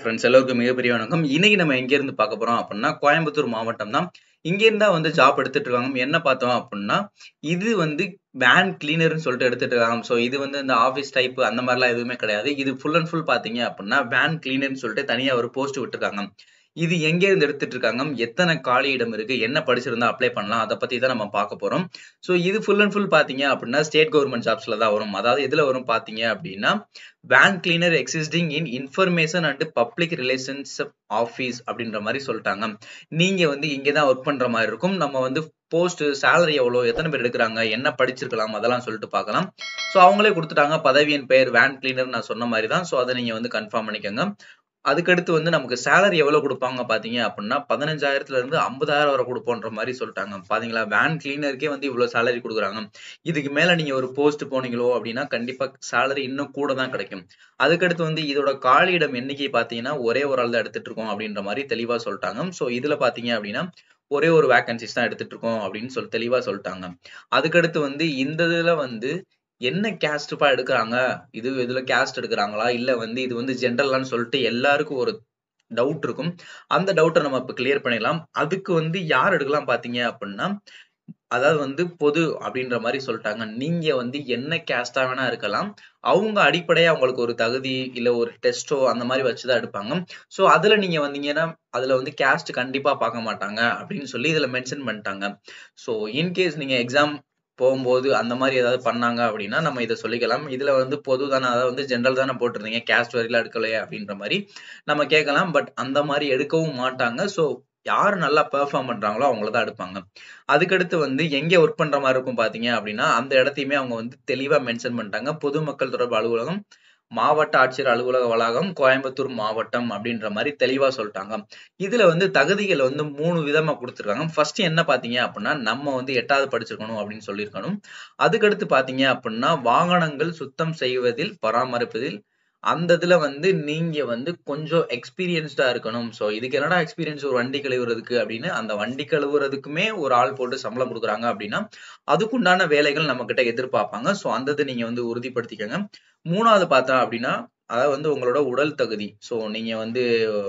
Friends எல்லாருக்கும் மிகப்பெரிய வணக்கம். இன்னைக்கு நம்ம எங்க இருந்து பார்க்க போறோம் அப்படின்னா, கோயம்புத்தூர் மாவட்டம் தான். இங்க இருந்தா வந்து ஜாப் எடுத்துட்டு இருக்காங்க. என்ன பார்த்தோம் அப்படின்னா, இது வந்து வேன் கிளீனர்னு சொல்லிட்டு எடுத்துட்டு இருக்காங்க. ஸோ இது வந்து இந்த ஆஃபீஸ் டைப் அந்த மாதிரிலாம் எதுவுமே கிடையாது. இது ஃபுல் அண்ட் ஃபுல் பார்த்தீங்க அப்படின்னா, வேன் கிளீனர்னு சொல்லிட்டு தனியா ஒரு போஸ்ட் விட்டுருக்காங்க. இது எங்க இருந்து எடுத்துட்டு இருக்காங்க, எத்தனை காலி இடம் இருக்கு, என்ன படிச்சிருந்தா அப்ளை பண்ணலாம், அதை பத்தி தான் நம்ம பார்க்க போறோம். ஸோ இது ஃபுல் அண்ட் ஃபுல் பார்த்தீங்க அப்படின்னா, ஸ்டேட் கவர்மெண்ட் ஜாப்ஸ்ல தான் வரும். அதாவது எதுல வரும் பார்த்தீங்க அப்படின்னா, van cleaner existing in information and public relations office அப்படின்ற மாதிரி சொல்லிட்டாங்க. நீங்க வந்து இங்க தான் ஒர்க் பண்ற மாதிரி இருக்கும். நம்ம வந்து போஸ்ட் சேலரி எவ்வளோ, எத்தனை பேர் எடுக்கிறாங்க, என்ன படிச்சிருக்கலாம், அதெல்லாம் சொல்லிட்டு பார்க்கலாம். ஸோ அவங்களே கொடுத்துட்டாங்க. பதவியின் பெயர் வேன் கிளீனர், நான் சொன்ன மாதிரி தான். ஸோ அதை நீங்க வந்து கன்ஃபார்ம் பண்ணிக்கோங்க. அதுக்கடுத்து வந்து நமக்கு சேலரி எவ்வளவு கொடுப்பாங்க பாத்தீங்க அப்படின்னா, 15,000 இருந்து 50,000 வரை கொடுப்போன்ற மாதிரி சொல்லிட்டாங்க. பாத்தீங்களா, வேன் கிளீனருக்கே வந்து இவ்வளவு சேலரி கொடுக்குறாங்க. இதுக்கு மேல நீங்க ஒரு போஸ்ட் போனீங்களோ அப்படின்னா கண்டிப்பா சேலரி இன்னும் கூட தான் கிடைக்கும். அதுக்கடுத்து வந்து இதோட காலியிடம் எண்ணிக்கை பாத்தீங்கன்னா ஒரே ஒரு ஆள் தான் எடுத்துட்டு இருக்கோம் அப்படின்ற மாதிரி தெளிவா சொல்லிட்டாங்க. சோ இதுல பாத்தீங்க அப்படின்னா ஒரே ஒரு வேகன்சிஸ் தான் எடுத்துட்டு இருக்கோம் அப்படின்னு சொல்லி தெளிவா சொல்லிட்டாங்க. அதுக்கடுத்து வந்து இந்த இதுல வந்து என்ன கேஸ்ட்பா எடுக்கிறாங்க, இதுல கேஸ்ட் எடுக்கிறாங்களா, இல்ல வந்து இது வந்து ஜென்ரலான்னு சொல்லிட்டு எல்லாருக்கும் ஒரு டவுட் இருக்கும். அந்த டவுட்டை நம்ம இப்ப கிளியர் பண்ணிடலாம். அதுக்கு வந்து யார் எடுக்கலாம் பாத்தீங்க அப்படின்னா, அதாவது வந்து பொது அப்படின்ற மாதிரி சொல்லிட்டாங்க. நீங்க வந்து என்ன கேஸ்டா வேணா இருக்கலாம். அவங்க அடிப்படையா அவங்களுக்கு ஒரு தகுதி இல்ல ஒரு டெஸ்டோ அந்த மாதிரி வச்சுதான் எடுப்பாங்க. சோ அதுல நீங்க வந்தீங்கன்னா அதுல வந்து கேஸ்ட் கண்டிப்பா பார்க்க மாட்டாங்க அப்படின்னு சொல்லி இதுல மென்ஷன் பண்ணிட்டாங்க. சோ இன்கேஸ் நீங்க எக்ஸாம் போகும்போது அந்த மாதிரி ஏதாவது பண்ணாங்க அப்படின்னா நம்ம இதை சொல்லிக்கலாம். இதுல வந்து பொது தானே, அதாவது வந்து ஜென்ரல் தானே போட்டிருந்தீங்க, கேஸ்ட் வரையில எடுக்கலையே அப்படின்ற மாதிரி நம்ம கேட்கலாம். பட் அந்த மாதிரி எடுக்கவும் மாட்டாங்க. சோ யாரு நல்லா பெர்ஃபார்ம் பண்றாங்களோ அவங்கள தான் எடுப்பாங்க. அதுக்கடுத்து வந்து எங்க ஒர்க் பண்ற மாதிரி இருக்கும் பாத்தீங்க அப்படின்னா, அந்த இடத்தையுமே அவங்க வந்து தெளிவா மென்ஷன் பண்ணிட்டாங்க. பொதுமக்கள் தொடர்பு அலுவலகம், மாவட்ட ஆட்சியர் அலுவலக வளாகம், கோயம்புத்தூர் மாவட்டம் அப்படின்ற மாதிரி தெளிவா சொல்லிட்டாங்க. இதுல வந்து தகுதிகள் வந்து 3 விதமா கொடுத்துருக்காங்க. ஃபர்ஸ்ட் என்ன பாத்தீங்க அப்படின்னா, நம்ம வந்து 8வது படிச்சிருக்கணும் அப்படின்னு சொல்லியிருக்கணும். அதுக்கடுத்து பாத்தீங்க அப்படின்னா, வாகனங்கள் சுத்தம் செய்வதில் பராமரிப்பதில் அந்த இதுல வந்து நீங்க வந்து கொஞ்சம் எக்ஸ்பீரியன்ஸ்டா இருக்கணும். சோ இதுக்கு என்னடா எக்ஸ்பீரியன்ஸ், ஒரு வண்டி கழுவுறதுக்கு அப்படின்னு, அந்த வண்டி கழுவுறதுக்குமே ஒரு ஆள் போட்டு சம்பளம் கொடுக்குறாங்க அப்படின்னா அதுக்குண்டான வேலைகள் நம்ம கிட்ட எதிர்பார்ப்பாங்க. சோ அந்த இது நீங்க வந்து உறுதிப்படுத்திக்கங்க. 3வது பார்த்தா அப்படின்னா, அதாவது வந்து உங்களோட உடல் தகுதி. சோ நீங்க வந்து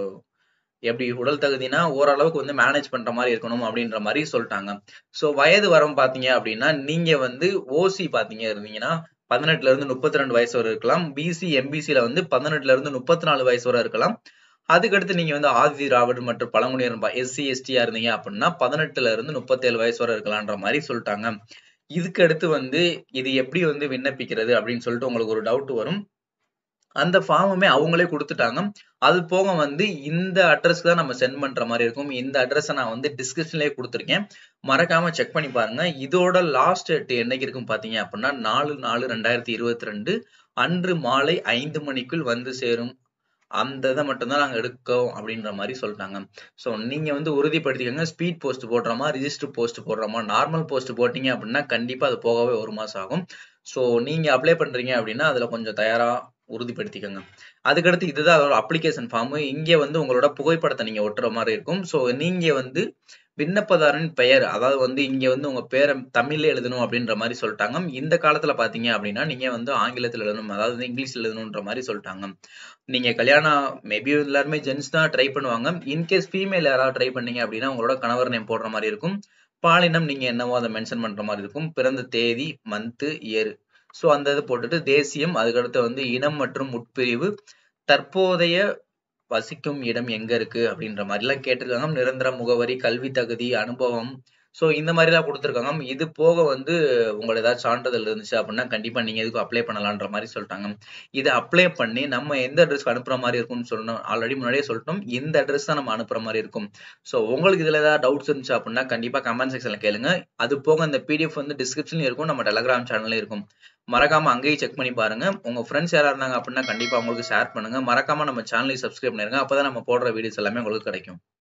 எப்படி உடல் தகுதினா ஓரளவுக்கு வந்து மேனேஜ் பண்ற மாதிரி இருக்கணும் அப்படின்ற மாதிரி சொல்லிட்டாங்க. சோ வயது வரம்பு பாத்தீங்க அப்படின்னா, நீங்க வந்து ஓசி பாத்தீங்க இருந்தீங்கன்னா 18ல இருந்து 32 வயசு வரை இருக்கலாம். பிசி எம்பிசில வந்து 18ல இருந்து 34 வயசு வரை இருக்கலாம். அதுக்கடுத்து நீங்க வந்து ஆதி திராவிடர் மற்றும் பழங்குடியினர் எஸ்சி எஸ்டியா இருந்தீங்க அப்படின்னா 18ல இருந்து 37 வயசு வரை இருக்கலாம்ன்ற மாதிரி சொல்லிட்டாங்க. இதுக்கு அடுத்து வந்து இது எப்படி வந்து விண்ணப்பிக்கிறது அப்படின்னு சொல்லிட்டு உங்களுக்கு ஒரு டவுட் வரும். அந்த ஃபார்முமே அவங்களே கொடுத்துட்டாங்க. அது போக வந்து இந்த அட்ரஸ்க்கு தான் நம்ம சென்ட் பண்ற மாதிரி இருக்கும். இந்த அட்ரஸை நான் வந்து டிஸ்கிரிப்ஷன்லயே கொடுத்துருக்கேன். மறக்காம செக் பண்ணி பாருங்க. இதோட லாஸ்ட் டேட் என்னைக்கு இருக்கும் பாத்தீங்க அப்படின்னா 4/4/2022 அன்று மாலை 5 மணிக்குள் வந்து சேரும். அந்த இதை மட்டும்தான் நாங்க எடுக்கோம் அப்படின்ற மாதிரி சொல்லிட்டாங்க. சோ நீங்க வந்து உறுதிப்படுத்திக்கோங்க. ஸ்பீட் போஸ்ட் போடுறோமா, ரிஜிஸ்டர் போஸ்ட் போடுறோமா, நார்மல் போஸ்ட் போட்டீங்க அப்படின்னா கண்டிப்பா அது போகவே 1 மாசம் ஆகும். சோ நீங்க அப்ளை பண்றீங்க அப்படின்னா அதுல கொஞ்சம் தயாரா உறுதிப்படுத்திக்கோங்க. அதுக்கடுத்து இதுதான் அதோட அப்ளிகேஷன் ஃபார்ம். இங்க வந்து உங்களோட புகைப்படத்தை நீங்க ஒட்டுற மாதிரி இருக்கும். சோ நீங்க வந்து விண்ணப்பதாரன் பெயர், அதாவது வந்து இங்க வந்து உங்க பேரை தமிழ்ல எழுதணும் அப்படின்ற மாதிரி சொல்லிட்டாங்க. இந்த காலத்துல பாத்தீங்க அப்படின்னா நீங்க வந்து ஆங்கிலத்துல எழுதணும், அதாவது இங்கிலீஷ்ல எழுதணும்ன்ற மாதிரி சொல்லிட்டாங்க. நீங்க கல்யாணம் மேபி எல்லாருமே ஜென்ஸ் தான் ட்ரை பண்ணுவாங்க. இன்கேஸ் ஃபீமேல் யாராவது ட்ரை பண்ணீங்க அப்படின்னா உங்களோட கணவர் நேம் போடுற மாதிரி இருக்கும். பாலினம் நீங்க என்னவோ அதை மென்ஷன் பண்ற மாதிரி இருக்கும். பிறந்த தேதி, மந்த், இயர், சோ அந்த இது போட்டுட்டு தேசியம், அதுக்கடுத்து வந்து இனம் மற்றும் உட்பிரிவு, தற்போதைய வசிக்கும் இடம் எங்க இருக்கு அப்படின்ற மாதிரி எல்லாம் கேட்டிருக்காங்க. நிரந்தர முகவரி, கல்வி தகுதி, அனுபவம், சோ இந்த மாதிரி எல்லாம் கொடுத்துருக்காங்க. இது போக வந்து உங்களுக்கு ஏதாவது சான்றிதழ் இருந்துச்சு அப்படின்னா கண்டிப்பா நீங்க எதுக்கும் அப்ளை பண்ணலான்ற மாதிரி சொல்லிட்டாங்க. இதை அப்ளை பண்ணி நம்ம எந்த அட்ரஸ்க்கு அனுப்புற மாதிரி இருக்கும்னு சொல்லணும். ஆல்ரெடி முன்னாடியே சொல்லிட்டோம், இந்த அட்ரஸ் தான் நம்ம அனுப்புற மாதிரி இருக்கும். சோ உங்களுக்கு இதுல ஏதாவது டவுட்ஸ் இருந்துச்சு அப்படின்னா கண்டிப்பா கமெண்ட் செக்ஷன்ல கேளுங்க. அது போக இந்த பிடிஎஃப் வந்து டிஸ்கிரிப்ஷன்லயும் இருக்கும், நம்ம டெலிகிராம் சேனல்ல இருக்கும். மறக்காம அங்கேயும் செக் பண்ணி பாருங்க. உங்க ஃப்ரெண்ட்ஸ் யாரா இருந்தாங்க அப்படின்னா கண்டிப்பா உங்களுக்கு ஷேர் பண்ணுங்க. மறக்காம நம்ம சேனலை சப்ஸ்கிரைப் பண்ணிருங்க. அப்பதான் நம்ம போடுற வீடியோஸ் எல்லாமே உங்களுக்கு கிடைக்கும்.